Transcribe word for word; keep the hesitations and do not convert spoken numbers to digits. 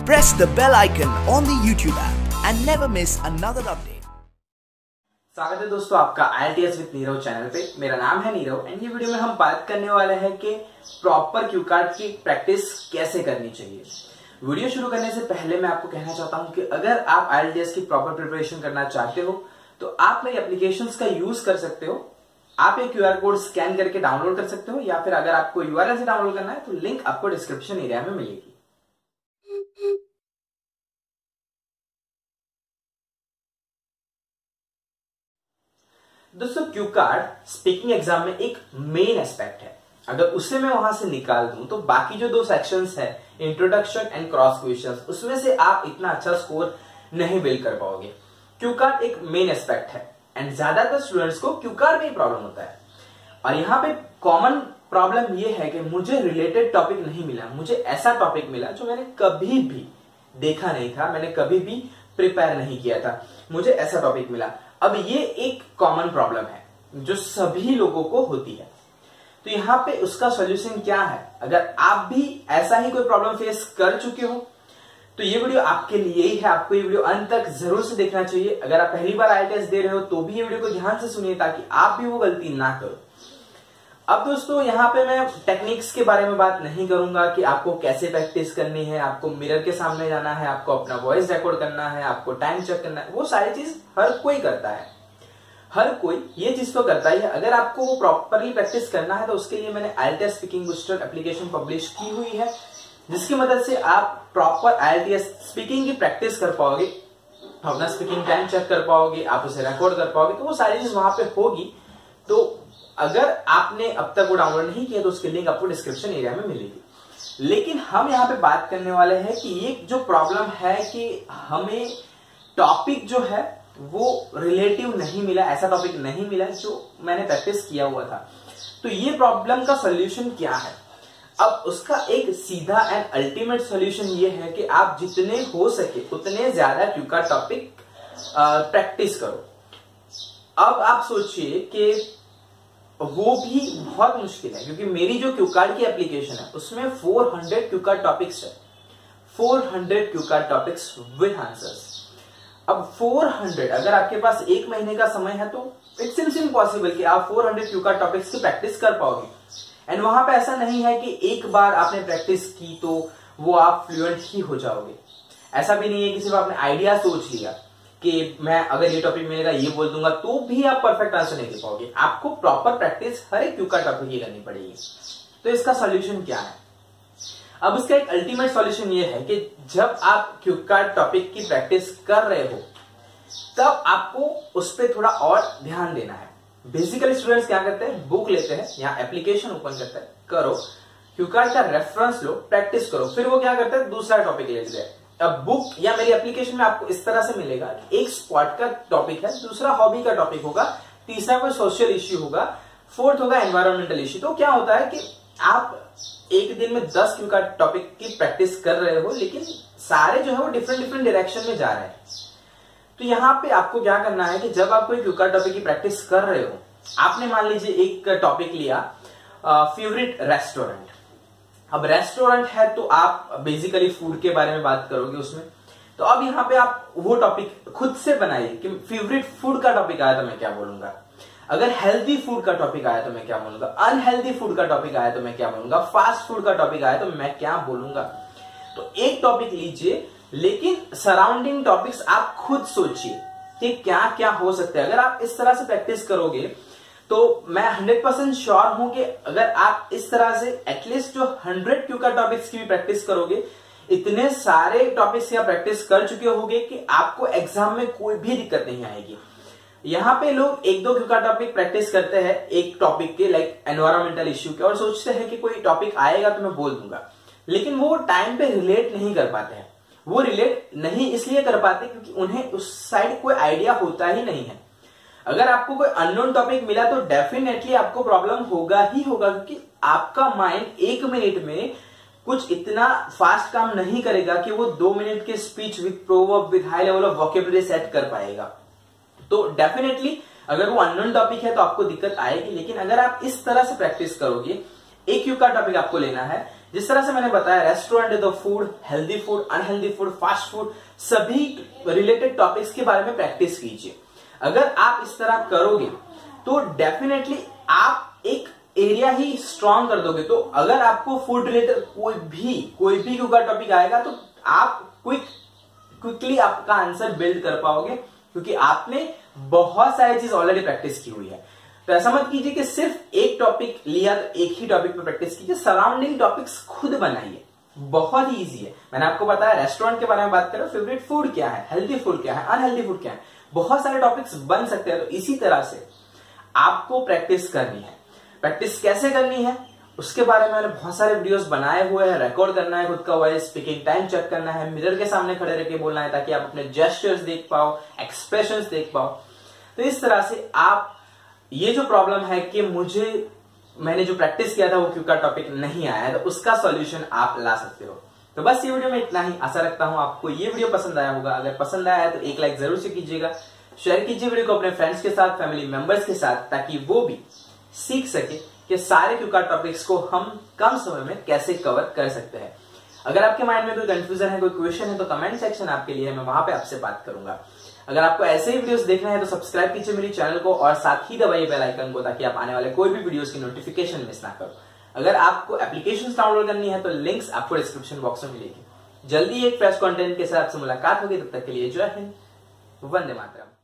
press the bell icon on the YouTube app and never miss another update. स्वागत है दोस्तों आपका I L T S with Neerav channel पे। मेरा नाम है नीरव एंड ये वीडियो में हम बात करने वाले हैं कि प्रॉपर क्यू कार्ड की प्रैक्टिस कैसे करनी चाहिए। वीडियो शुरू करने से पहले मैं आपको कहना चाहता हूं कि अगर आप आई एल टी एस की प्रॉपर प्रिपरेशन करना चाहते हो तो आप मेरी एप्लीकेशंस का यूज कर सकते हो। आप एक क्यू आर कोड स्कैन करके डाउनलोड कर सकते हो या फिर अगर आपको यू आर एल से डाउनलोड करना है तो लिंक आपको डिस्क्रिप्शन एरिया में मिलेगी। दोस्तों क्यू कार्ड स्पीकिंग एग्जाम में एक मेन एस्पेक्ट है। अगर उसे मैं वहां से निकाल दूं तो बाकी जो दो सेक्शंस है इंट्रोडक्शन एंड क्रॉस क्वेश्चंस, उसमें से आप इतना अच्छा स्कोर नहीं बिल्ड कर पाओगे। क्यू कार्ड एक मेन एस्पेक्ट है एंड ज्यादातर स्टूडेंट्स को क्यू कार्ड में ही प्रॉब्लम होता है। और यहाँ पे कॉमन प्रॉब्लम ये है कि मुझे रिलेटेड टॉपिक नहीं मिला, मुझे ऐसा टॉपिक मिला जो मैंने कभी भी देखा नहीं था, मैंने कभी भी प्रिपेयर नहीं किया था, मुझे ऐसा टॉपिक मिला। अब ये एक कॉमन प्रॉब्लम है जो सभी लोगों को होती है। तो यहाँ पे उसका सॉल्यूशन क्या है? अगर आप भी ऐसा ही कोई प्रॉब्लम फेस कर चुके हो तो ये वीडियो आपके लिए ही है। आपको ये वीडियो अंत तक जरूर से देखना चाहिए। अगर आप पहली बार आई एल टी एस दे रहे हो तो भी ये वीडियो को ध्यान से सुनिए ताकि आप भी वो गलती ना करो। अब दोस्तों यहाँ पे मैं टेक्निक्स के बारे में बात नहीं करूंगा कि आपको कैसे प्रैक्टिस करनी है, आपको मिरर के सामने जाना है, आपको अपना वॉइस रिकॉर्ड करना है, आपको टाइम चेक करना है। वो सारी चीज हर कोई करता है, हर कोई ये चीज तो करता ही है। अगर आपको वो प्रॉपरली प्रैक्टिस करना है तो उसके लिए मैंने I L T S speaking booster application publish की हुई है, जिसकी मदद से आप proper I L T S speaking की प्रैक्टिस कर पाओगे, अपना स्पीकिंग टाइम चेक कर पाओगे, आप उसे रिकॉर्ड कर पाओगे। तो वो सारी चीज वहां पे होगी। तो अगर आपने अब तक वो डाउनलोड नहीं किया तो उसकी लिंक आपको डिस्क्रिप्शन एरिया में मिलेगी। लेकिन हम यहाँ पे बात करने वाले हैं कि ये जो प्रॉब्लम है कि हमें टॉपिक जो है वो रिलेटिव नहीं मिला, ऐसा टॉपिक नहीं मिला जो मैंने प्रैक्टिस किया हुआ था। तो ये प्रॉब्लम का सोल्यूशन क्या है? अब उसका एक सीधा एंड अल्टीमेट सोल्यूशन ये है कि आप जितने हो सके उतने ज्यादा क्यू कार्ड टॉपिक प्रैक्टिस करो। अब आप सोचिए कि वो भी बहुत मुश्किल है क्योंकि मेरी जो क्यू कार्ड की एप्लीकेशन है उसमें चार सौ क्यू कार्ड टॉपिक्स है, चार सौ Q card topics with answers. अब चार सौ अगर आपके पास एक महीने का समय है तो इट्स सिम्स इम्पॉसिबल कि आप चार सौ क्यू कार्ड टॉपिक्स की प्रैक्टिस कर पाओगे। एंड वहां पे ऐसा नहीं है कि एक बार आपने प्रैक्टिस की तो वो आप फ्लुएंट ही हो जाओगे। ऐसा भी नहीं है कि सिर्फ आपने आइडिया सोच लिया कि मैं अगर ये टॉपिक मिलेगा ये बोल दूंगा तो भी आप परफेक्ट आंसर नहीं दे पाओगे। आपको प्रॉपर प्रैक्टिस हर एक क्यू कार्ड टॉपिक की करनी पड़ेगी। तो इसका सॉल्यूशन क्या है? अब इसका एक अल्टीमेट सॉल्यूशन ये है कि जब आप क्यू कार्ड टॉपिक की प्रैक्टिस कर रहे हो तब आपको उस पर थोड़ा और ध्यान देना है। बेसिकली स्टूडेंट्स क्या करते हैं, बुक लेते हैं या एप्लीकेशन ओपन करते हैं, करो क्यू कार्ड का रेफरेंस लो, प्रैक्टिस करो, फिर वो क्या करते हैं दूसरा टॉपिक ले लेते हैं। अब बुक या मेरी एप्लीकेशन में आपको इस तरह से मिलेगा कि एक स्पॉट का टॉपिक है, दूसरा हॉबी का टॉपिक होगा, तीसरा कोई सोशल इश्यू होगा, फोर्थ होगा एनवायरमेंटल इश्यू। तो क्या होता है कि आप एक दिन में दस क्यू कार्ड टॉपिक की प्रैक्टिस कर रहे हो लेकिन सारे जो है वो डिफरेंट डिफरेंट डायरेक्शन में जा रहे हैं। तो यहाँ पे आपको क्या करना है कि जब आप कोई क्यू कार्ड टॉपिक की प्रैक्टिस कर रहे हो, आपने मान लीजिए एक टॉपिक लिया फेवरेट रेस्टोरेंट। अब रेस्टोरेंट है तो आप बेसिकली फूड के बारे में बात करोगे उसमें। तो अब यहाँ पे आप वो टॉपिक खुद से बनाइए कि फेवरेट फूड का टॉपिक आया तो मैं क्या बोलूंगा, अगर हेल्दी फूड का टॉपिक आया तो मैं क्या बोलूंगा, अनहेल्दी फूड का टॉपिक आया तो मैं क्या बोलूंगा, फास्ट फूड का टॉपिक आया तो मैं क्या बोलूंगा। तो एक टॉपिक लीजिए लेकिन सराउंडिंग टॉपिक्स आप खुद सोचिए कि क्या क्या हो सकता है। अगर आप इस तरह से प्रैक्टिस करोगे तो मैं हंड्रेड परसेंट श्योर हूं कि अगर आप इस तरह से एटलीस्ट जो हंड्रेड क्यू कार्ड टॉपिक्स की भी प्रैक्टिस करोगे, इतने सारे टॉपिक्स की आप प्रैक्टिस कर चुके होंगे कि आपको एग्जाम में कोई भी दिक्कत नहीं आएगी। यहाँ पे लोग एक दो क्यू कार्ड टॉपिक प्रैक्टिस करते हैं एक टॉपिक के, लाइक एनवायरमेंटल इश्यू के, और सोचते हैं कि कोई टॉपिक आएगा तो मैं बोल दूंगा, लेकिन वो टाइम पे रिलेट नहीं कर पाते हैं। वो रिलेट नहीं इसलिए कर पाते क्योंकि उन्हें उस साइड कोई आइडिया होता ही नहीं है। अगर आपको कोई अननोन टॉपिक मिला तो डेफिनेटली आपको प्रॉब्लम होगा ही होगा क्योंकि आपका माइंड एक मिनट में कुछ इतना फास्ट काम नहीं करेगा कि वो दो मिनट के speech with proverb with high level of vocabulary set कर पाएगा। तो डेफिनेटली अगर वो अननोन टॉपिक है तो आपको दिक्कत आएगी। लेकिन अगर आप इस तरह से प्रैक्टिस करोगे, एक क्यू कार्ड टॉपिक आपको लेना है जिस तरह से मैंने बताया, रेस्टोरेंट है तो food, healthy food, unhealthy food, fast food, सभी रिलेटेड टॉपिक्स के बारे में प्रैक्टिस कीजिए। अगर आप इस तरह करोगे तो डेफिनेटली आप एक एरिया ही स्ट्रॉन्ग कर दोगे। तो अगर आपको फूड रिलेटेड कोई भी कोई भी क्यूका टॉपिक आएगा तो आप क्विक क्विकली आपका आंसर बिल्ड कर पाओगे, क्योंकि आपने बहुत सारी चीज ऑलरेडी प्रैक्टिस की हुई है। तो ऐसा मत कीजिए कि सिर्फ एक टॉपिक लिया तो एक ही टॉपिक पे प्रैक्टिस कीजिए, सराउंडिंग टॉपिक्स खुद बनाइए, बहुत ही इजी है। मैंने आपको बताया रेस्टोरेंट के बारे में बात करें, फेवरेट फूड क्या है, हेल्दी फूड क्या है, अनहेल्दी फूड क्या है, बहुत सारे टॉपिक्स बन सकते हैं। तो इसी तरह से आपको प्रैक्टिस करनी है। प्रैक्टिस कैसे करनी है उसके बारे में मैंने बहुत सारे वीडियोस बनाए हुए हैं। रिकॉर्ड करना है खुद का वॉइस, स्पीकिंग टाइम चेक करना है, मिरर के सामने खड़े रह के बोलना है ताकि आप अपने जेस्चर्स देख पाओ, एक्सप्रेशंस देख पाओ। तो इस तरह से आप, ये जो प्रॉब्लम है कि मुझे मैंने जो प्रैक्टिस किया था वो क्यूका टॉपिक नहीं आया है, तो उसका सॉल्यूशन आप ला सकते हो। तो बस ये वीडियो में इतना ही। आशा रखता हूं आपको ये वीडियो पसंद आया होगा। अगर पसंद आया है तो एक लाइक जरूर से कीजिएगा, शेयर कीजिए वीडियो को अपने फ्रेंड्स के साथ, फैमिली मेंबर्स के साथ, ताकि वो भी सीख सके कि सारे क्यूका टॉपिक्स को हम कम समय में कैसे कवर कर सकते हैं। अगर आपके माइंड में कोई कंफ्यूजन है, कोई क्वेश्चन है, तो कमेंट सेक्शन आपके लिए है, मैं वहां पे आपसे बात करूंगा। अगर आपको ऐसे ही वीडियोस देखना है तो सब्सक्राइब कीजिए मेरे चैनल को और साथ ही दबाइए बेल आइकन को, ताकि आप आने वाले कोई भी वीडियोस की नोटिफिकेशन मिस ना करो। अगर आपको एप्लीकेशन डाउनलोड करनी है तो लिंक्स आपको डिस्क्रिप्शन बॉक्स में मिलेगी। जल्दी एक फ्रेश कंटेंट के साथ से मुलाकात होगी, तब तक के लिए जय हिंद, वंदे मातरम।